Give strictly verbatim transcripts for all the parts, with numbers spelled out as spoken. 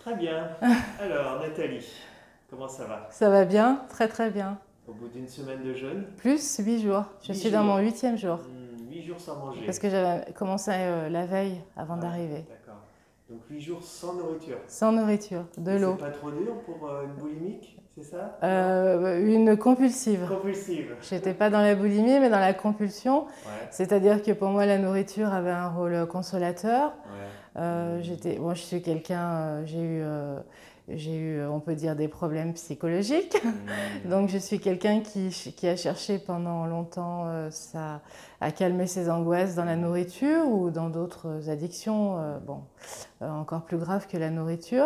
Très bien. Alors, Nathalie, comment ça va? Ça va bien, très très bien. Au bout d'une semaine de jeûne? Plus huit jours. Je Huit suis dans mon jours. huitième jour. Hmm, huit jours sans Parce manger. que j'avais commencé euh, la veille avant Ouais, d'arriver. d'accord. Donc huit jours sans nourriture. Sans nourriture, de Et c'est l'eau. pas trop dur pour euh, une boulimique, c'est ça? Non? Euh, une compulsive. Compulsive. J'étais pas dans la boulimie, mais dans la compulsion. Ouais, C'est-à-dire que pour moi, la nourriture avait un rôle consolateur. ouais. Euh, j'étais, moi, je suis quelqu'un, euh, j'ai eu, euh, j'ai eu, on peut dire, des problèmes psychologiques. Hmm, Donc, je suis quelqu'un qui, qui a cherché pendant longtemps euh, ça, à calmer ses angoisses dans la nourriture ou dans d'autres addictions, euh, bon, euh, encore plus graves que la nourriture.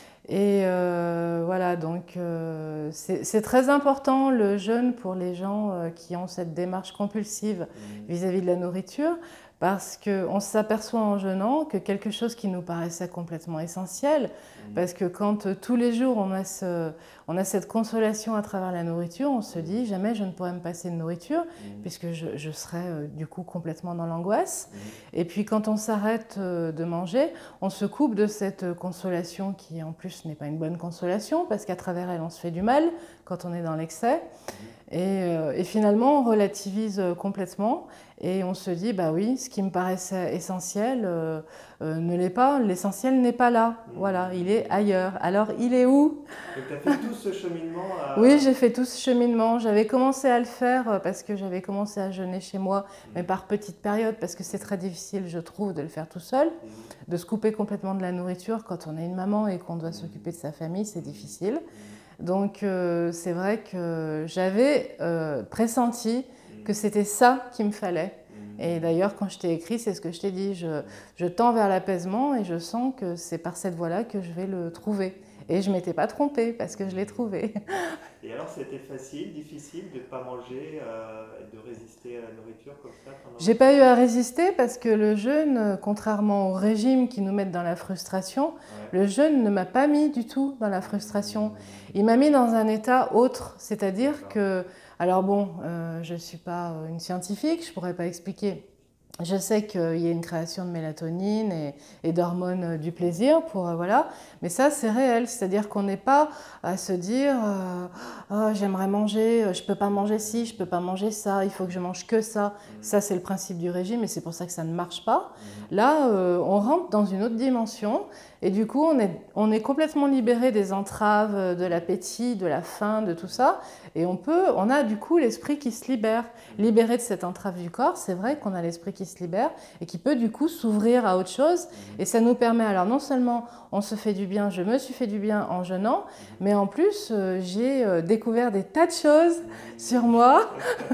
Et euh, voilà, donc euh, c'est c'est très important le jeûne pour les gens euh, qui ont cette démarche compulsive hmm, vis-à-vis de la nourriture, parce qu'on s'aperçoit en jeûnant que quelque chose qui nous paraissait complètement essentiel, hmm, parce que quand euh, tous les jours on a, ce, on a cette consolation à travers la nourriture, on se dit jamais je ne pourrais me passer de nourriture, hmm, puisque je, je serais euh, du coup complètement dans l'angoisse. hmm, Et puis quand on s'arrête euh, de manger, on se coupe de cette consolation qui en plus n'est pas une bonne consolation, parce qu'à travers elle on se fait du mal quand on est dans l'excès. hmm. Et, euh, et finalement, on relativise complètement et on se dit, bah oui, ce qui me paraissait essentiel euh, euh, ne l'est pas, l'essentiel n'est pas là, voilà, il est Hmm. ailleurs. Alors, il est où? Donc tu as fait tout ce cheminement Oui, à... j'ai fait tout ce cheminement. J'avais commencé à le faire euh, parce que j'avais commencé à jeûner chez moi, mais Hmm, par petites périodes, parce que c'est très difficile, je trouve, de le faire tout seul, hmm, de se couper complètement de la nourriture quand on est une maman et qu'on doit hmm, s'occuper de sa famille, c'est hmm, difficile. hmm, Donc euh, c'est vrai que j'avais euh, pressenti que hmm, c'était ça qu'il me fallait. Et hmm, d'ailleurs, quand je t'ai écrit, c'est ce que je t'ai dit. Je, hmm. je tends vers l'apaisement et je sens que c'est par cette voie-là que je vais le trouver. Et je ne m'étais pas trompée parce que je l'ai trouvé. Et alors, c'était facile, difficile de ne pas manger euh, et de résister à la nourriture comme ça pendant J'ai huit pas eu jours? à résister parce que le jeûne, contrairement au régime qui nous met dans la frustration, Ouais. le jeûne ne m'a pas mis du tout dans la frustration. Hmm, Il m'a mis dans un état autre, c'est-à-dire d'accord. que, alors bon, euh, je ne suis pas une scientifique, je ne pourrais pas expliquer. Je sais qu'il y a une création de mélatonine et, et d'hormones du plaisir, pour, euh, voilà. Mais ça, c'est réel, c'est-à-dire qu'on n'est pas à se dire euh, oh, j'aimerais manger, je ne peux pas manger ci, je ne peux pas manger ça, il faut que je mange que ça. Hmm, Ça, c'est le principe du régime et c'est pour ça que ça ne marche pas. hmm, Là, euh, on rentre dans une autre dimension et du coup, on est, on est complètement libéré des entraves, de l'appétit, de la faim, de tout ça. Et on peut, on a du coup l'esprit qui se libère. hmm, Libéré de cette entrave du corps, c'est vrai qu'on a l'esprit qui se libère et qui peut du coup s'ouvrir à autre chose. hmm, Et ça nous permet, alors non seulement on se fait du bien, je me suis fait du bien en jeûnant, hmm, mais en plus, euh, j'ai euh, découvert des tas de choses hmm. sur moi.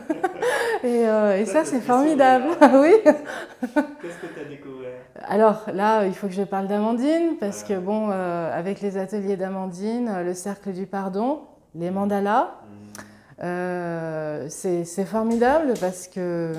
Et, euh, et Ça, ça, ça te c'est fait sourire, formidable. hein. Oui. Qu'est-ce qu'est-ce que tu as découvert? Alors là, il faut que je parle d'Amandine, parce que Voilà. bon, euh, avec les ateliers d'Amandine, euh, le cercle du pardon, les Hmm, mandalas, hmm, euh, c'est c'est formidable parce que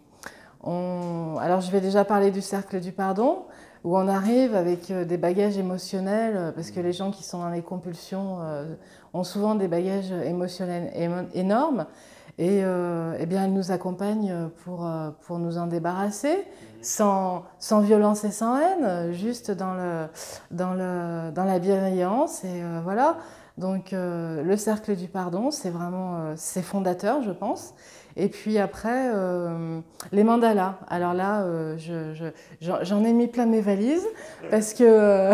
on... alors je vais déjà parler du cercle du pardon, où on arrive avec euh, des bagages émotionnels, euh, parce que hmm, les gens qui sont dans les compulsions euh, ont souvent des bagages émotionnels émo- énormes. Et euh, eh bien, elle nous accompagne pour, euh, pour nous en débarrasser, hmm, sans, sans violence et sans haine, juste dans, le, dans, le, dans la bienveillance. Et euh, voilà. Donc, euh, le cercle du pardon, c'est vraiment euh, c'est fondateur, je pense. Et puis après, euh, les mandalas. Alors là, euh, je, je, j'en j'en ai mis plein mes valises parce que euh,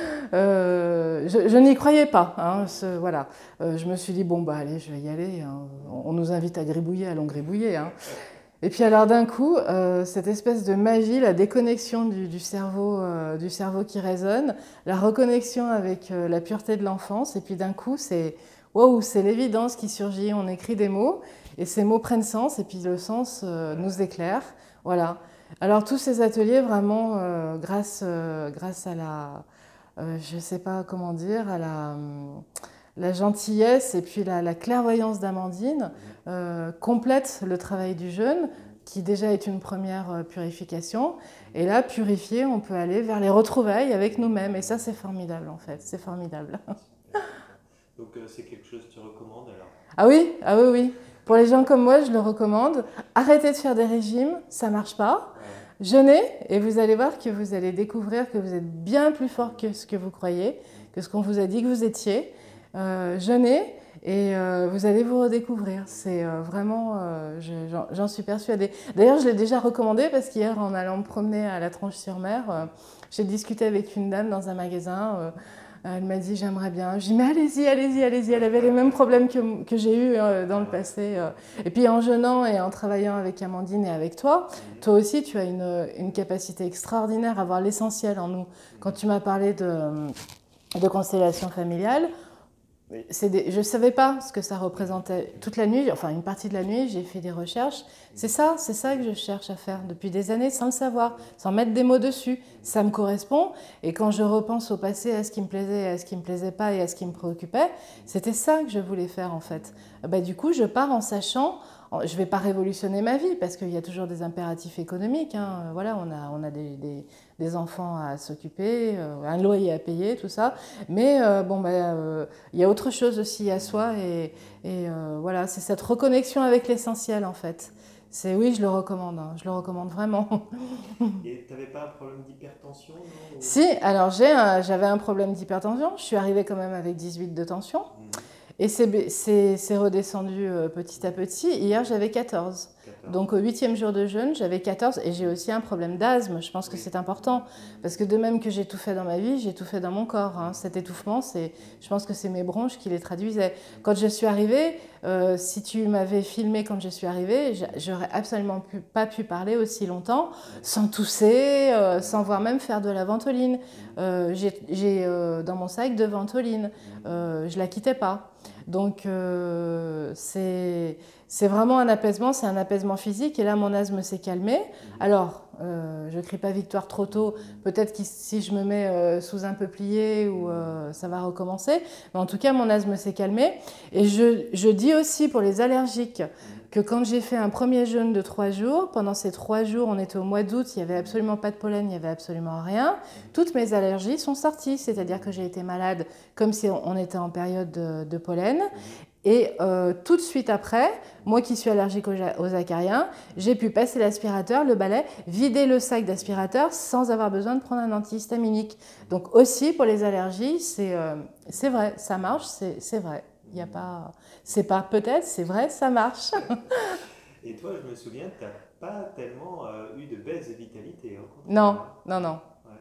euh, je, je n'y croyais pas. Hein, ce, voilà. Euh, je me suis dit, bon, bah allez, je vais y aller. Hein. On nous invite à gribouiller, allons gribouiller. Hein. Et puis alors d'un coup, euh, cette espèce de magie, la déconnexion du, du cerveau, euh, du cerveau qui résonne, la reconnexion avec euh, la pureté de l'enfance, et puis d'un coup, c'est wow, c'est l'évidence qui surgit. On écrit des mots, et ces mots prennent sens, et puis le sens euh, nous éclaire. Voilà. Alors tous ces ateliers, vraiment, euh, grâce, euh, grâce à la, euh, je ne sais pas comment dire, à la, la gentillesse et puis la, la clairvoyance d'Amandine hmm, euh, complète le travail du jeûne, hmm, qui déjà est une première euh, purification. hmm, Et là, purifié, on peut aller vers les retrouvailles avec nous-mêmes. Et ça, hmm. c'est formidable, en fait. C'est formidable. Super, super. Donc, euh, c'est quelque chose que tu recommandes alors? Ah oui, ah oui, oui. Pour les gens comme moi, je le recommande. Arrêtez de faire des régimes, ça ne marche pas. Ouais. Jeûnez et vous allez voir que vous allez découvrir que vous êtes bien plus fort Hmm, que ce que vous croyez, que ce qu'on vous a dit que vous étiez. Euh, jeûnez et euh, vous allez vous redécouvrir. C'est euh, vraiment, euh, j'en suis persuadée. D'ailleurs, je l'ai déjà recommandé parce qu'hier, en allant me promener à la Tronche-sur-Mer, euh, j'ai discuté avec une dame dans un magasin. Euh, elle m'a dit j'aimerais bien. J'ai dit mais allez-y, allez-y, allez-y. Elle avait les mêmes problèmes que, que j'ai eu euh, dans le passé. Euh. Et puis en jeûnant et en travaillant avec Amandine et avec toi, toi aussi tu as une, une capacité extraordinaire à voir l'essentiel en nous. Quand tu m'as parlé de, de constellation familiale, Des, je ne savais pas ce que ça représentait. Toute la nuit, enfin une partie de la nuit, j'ai fait des recherches. C'est ça, c'est ça que je cherche à faire depuis des années sans le savoir, sans mettre des mots dessus. Ça me correspond. Et quand je repense au passé, à ce qui me plaisait, à ce qui ne me plaisait pas et à ce qui me préoccupait, c'était ça que je voulais faire en fait. Bah, du coup, je pars en sachant, je ne vais pas révolutionner ma vie parce qu'il y a toujours des impératifs économiques. Hein. Voilà, on a, on a des, des, des enfants à s'occuper, un loyer à payer, tout ça. Mais euh, bon, bah, euh, il y a autre chose aussi à soi et, et euh, voilà, c'est cette reconnexion avec l'essentiel en fait. C'est oui, je le recommande, hein, je le recommande vraiment. Et tu n'avais pas un problème d'hypertension? Si, alors j'avais un, un problème d'hypertension. Je suis arrivée quand même avec dix-huit de tension. Mmh. Et c'est redescendu petit à petit. Hier, j'avais quatorze. Donc au huitième jour de jeûne, j'avais quatorze et j'ai aussi un problème d'asthme. Je pense que c'est important parce que de même que j'ai tout fait dans ma vie, j'ai tout fait dans mon corps. Hein. Cet étouffement, je pense que c'est mes bronches qui les traduisaient. Quand je suis arrivée, euh, si tu m'avais filmé quand je suis arrivée, j'aurais absolument pu, pas pu parler aussi longtemps sans tousser, euh, sans voire même faire de la ventoline. Euh, j'ai euh, dans mon sac de ventoline. Euh, je la quittais pas. Donc euh, c'est vraiment un apaisement, c'est un apaisement physique et là mon asthme s'est calmé. Alors euh, je ne crie pas victoire trop tôt, peut-être que si je me mets euh, sous un peuplier ou euh, ça va recommencer, mais en tout cas mon asthme s'est calmé. Et je, je dis aussi pour les allergiques que quand j'ai fait un premier jeûne de trois jours, pendant ces trois jours, on était au mois d'août, il n'y avait absolument pas de pollen, il n'y avait absolument rien. Toutes mes allergies sont sorties, c'est-à-dire que j'ai été malade comme si on était en période de, de pollen. Et euh, tout de suite après, moi qui suis allergique aux, aux acariens, j'ai pu passer l'aspirateur, le balai, vider le sac d'aspirateur sans avoir besoin de prendre un antihistaminique. Donc aussi pour les allergies, c'est euh, c'est vrai, ça marche, c'est vrai. Il n'y a pas, c'est pas peut-être, c'est vrai, ça marche. Et toi, je me souviens, tu n'as pas tellement euh, eu de baisse de vitalité. Hein, non, non, non. Ouais.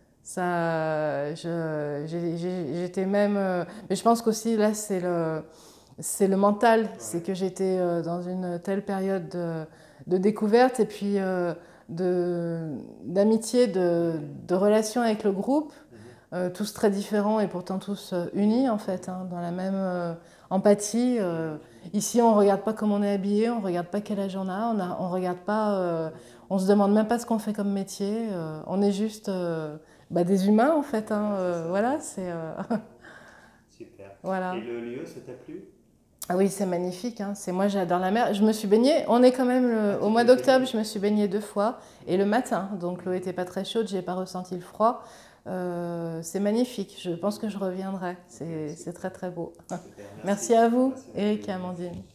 Ça, j'étais même, euh, mais je pense qu'aussi là, c'est le, c'est le mental, ouais. C'est que j'étais euh, dans une telle période de, de découverte et puis euh, d'amitié, de, de, de relation avec le groupe. Euh, tous très différents et pourtant tous euh, unis en fait, hein, dans la même euh, empathie. Euh, ici, on ne regarde pas comment on est habillé, on ne regarde pas quel âge on a, on a, on regarde pas, euh, on se demande même pas ce qu'on fait comme métier. Euh, on est juste euh, bah, des humains en fait. Hein, euh, voilà, c'est. Euh... Super. Voilà. Et le lieu, ça t'a plu? Ah oui, c'est magnifique. Hein. Moi, j'adore la mer. Je me suis baignée. On est quand même le, au mois d'octobre. Je me suis baignée deux fois et le matin. Donc l'eau n'était pas très chaude. J'ai pas ressenti le froid. Euh, c'est magnifique. Je pense que je reviendrai. C'est très très beau. Merci. Merci à vous, Eric et Amandine.